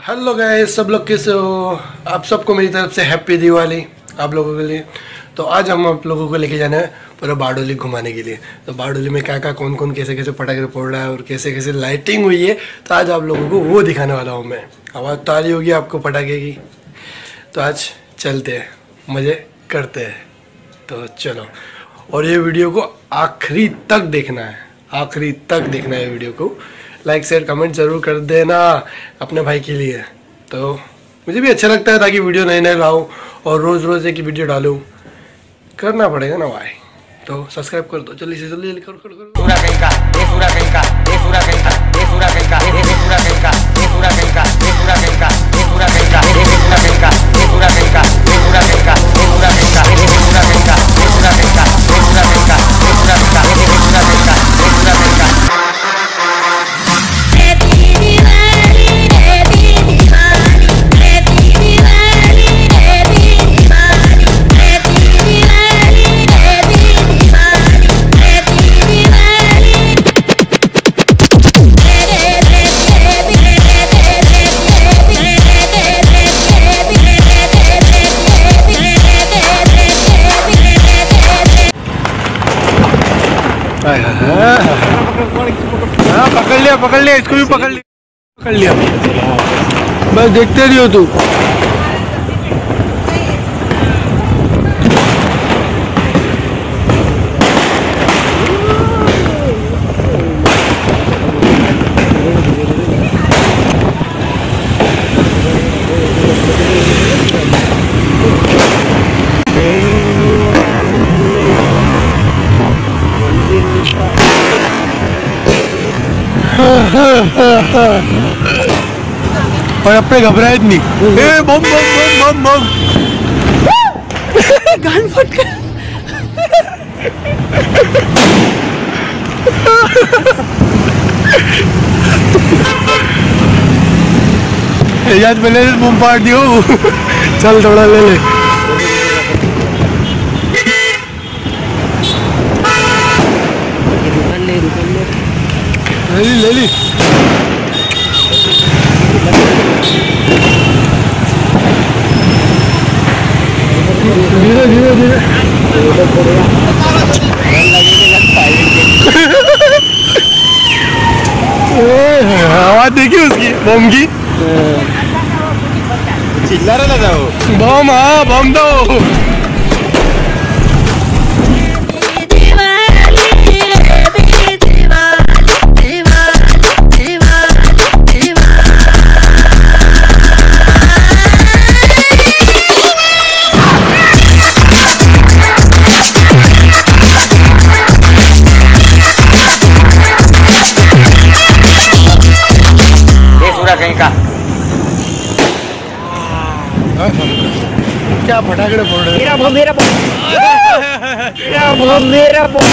Hello guys, सब लोग कैसे हो? आप सबको मेरी तरफ से हैप्पी दिवाली आप लोगों के लिए। तो आज हम आप लोगों को लेके जाना है पूरा बारडोली घुमाने के लिए। तो बारडोली में क्या क्या कौन कौन कैसे कैसे पटाखे फोड़ रहा है और कैसे कैसे लाइटिंग हुई है, तो आज आप लोगों को वो दिखाने वाला हूँ मैं। आवाज़ तो आ रही होगी आपको पटाखे की। तो आज चलते हैं, मज़े करते हैं। तो चलो, और ये वीडियो को आखिरी तक देखना है, आखिरी तक देखना है वीडियो को। लाइक शेयर कमेंट ज़रूर कर देना अपने भाई के लिए। तो मुझे भी अच्छा लगता है ताकि वीडियो नए नए लाऊं और रोज़ रोज़ एक वीडियो डालूं, करना पड़ेगा ना भाई। तो सब्सक्राइब कर दो जल्दी से, जल्दी जल्दी करो करो करो। सूरा कहीं का ये सूरा कहीं का ये सूरा कहीं का ये सूरा कहीं का ये सूरा कहीं का ये सूरा कहीं का ये सूरा कहीं का ये सूरा कहीं का ये सूरा कहीं का ये सूरा कहीं का ये सूरा कहीं का ये सूरा कहीं का ये सूरा कहीं का ये सूरा कहीं का ये सूरा कहीं का ये सूरा कहीं का ये सूरा कहीं का ये सूरा कहीं का। हाँ पकड़ लिया इसको भी पकड़ लिया। बस देखते रहियो तू। और अपने घबराए नहीं। ए बम बम बम बम गान फट गया। याद पहले बम फाड़ दियो। चल थोड़ा ले ले। ले ली धीरे धीरे धीरे। आवाज देखी उसकी बम की। चिल्ला रहा था वो बम। हाँ बम दो। कहीं का क्या फटाके फोड़ रहे? मेरा बम मेरा बम मेरा बम मेरा बम।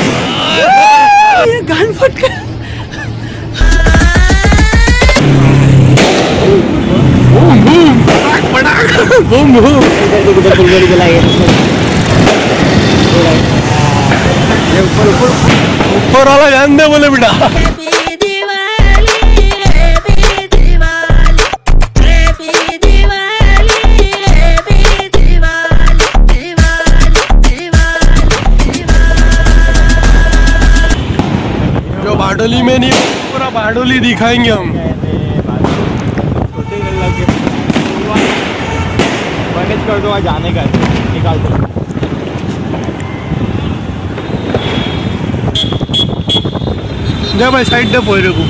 ये गान फट गया। बूम बूम फुलझड़ी जलाइए। ऊपर वाला जान दे बोले बेटा। बारडोली में नहीं, पूरा बारडोली दिखाएंगे हम। मैनेज कर दो आज जाने का, निकाल दो। जा भाई साइड दे पोरे को।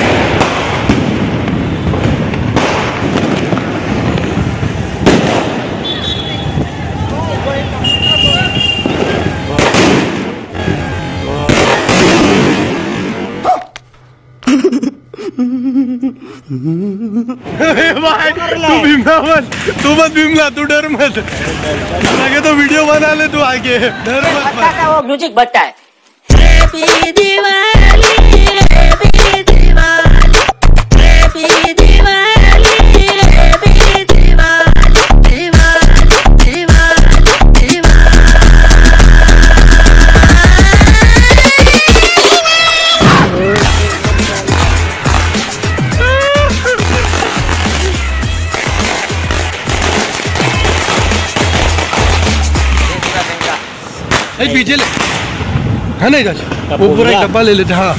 भाई तू भीमला मत, तू मत भीमला, तू डर मत। लगे तो वीडियो बना ले तू आगे, डर मत। वो म्यूजिक बजता है। पीछे ले है नहीं जज वो पूरा एक डब्बा ले लेते हाँ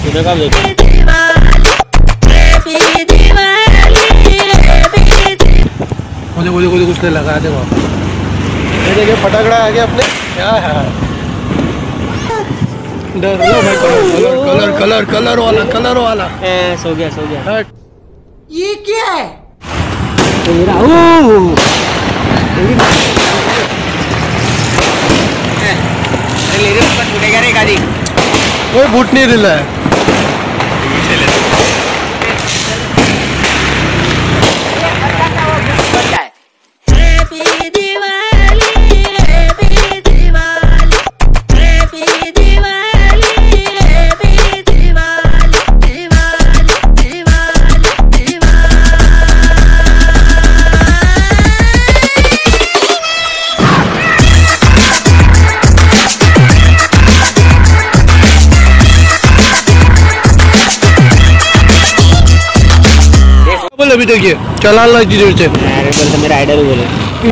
मुझे मुझे कुछ नहीं लगा दे वहाँ ये देखिए फटाकड़ा आ गया अपने क्या है डर लो भाई कलर कलर कलर वाला सो गया हट ये क्या है छूटेगा रे गाड़ी कोई बूट नहीं रहा है अभी देखिए चला ला इतनी देर से अरे बोल तो मेरा आइडल बोले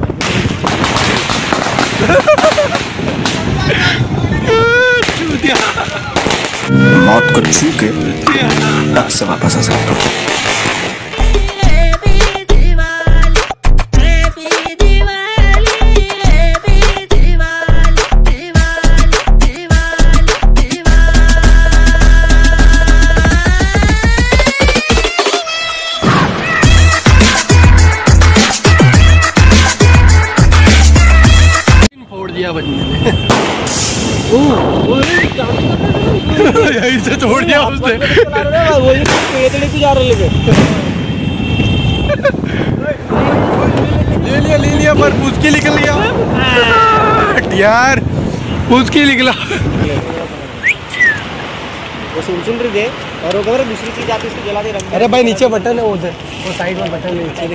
मौत को छू के तब से वापस आ सकता हूँ यहीं से छोड़ दिया उसने ले लिया पर उसकी निकल गया यार उसकी निकला वो सुन रही थे और वो खबर दूसरी चीज आती उसको जला दे रंग अरे भाई नीचे बटन है उधर वो साइड में बटन है नीचे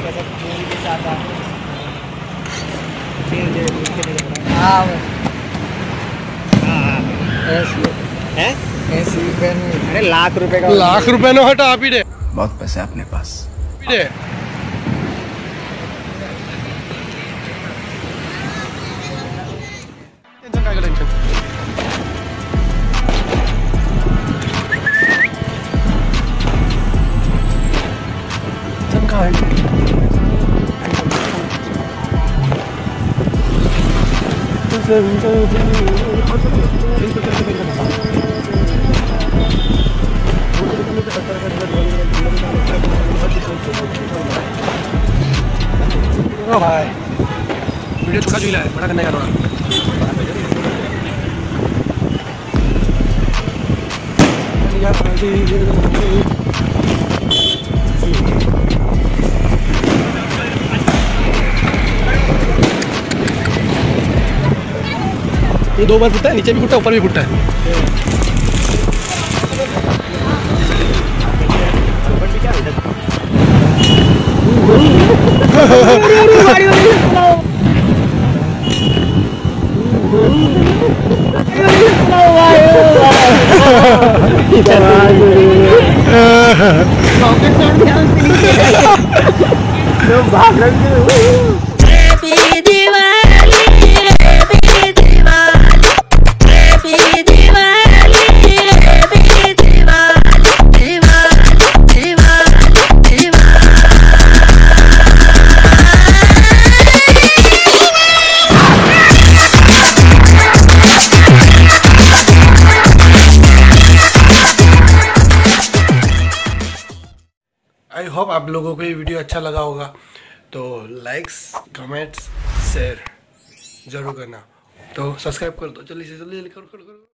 अरे लाख रुपए का लाख रुपए नो हटा आप ही दे बहुत पैसे अपने पास भाई वीडियो छोटा चुला है बड़ा करने का थोड़ा ये दो बार फुटता है नीचे भी फुटता है ऊपर भी फुटता है आई होप आप लोगों को ये वीडियो अच्छा लगा होगा तो लाइक्स कमेंट्स शेयर जरूर करना तो सब्सक्राइब कर दो जल्दी से जल्दी करो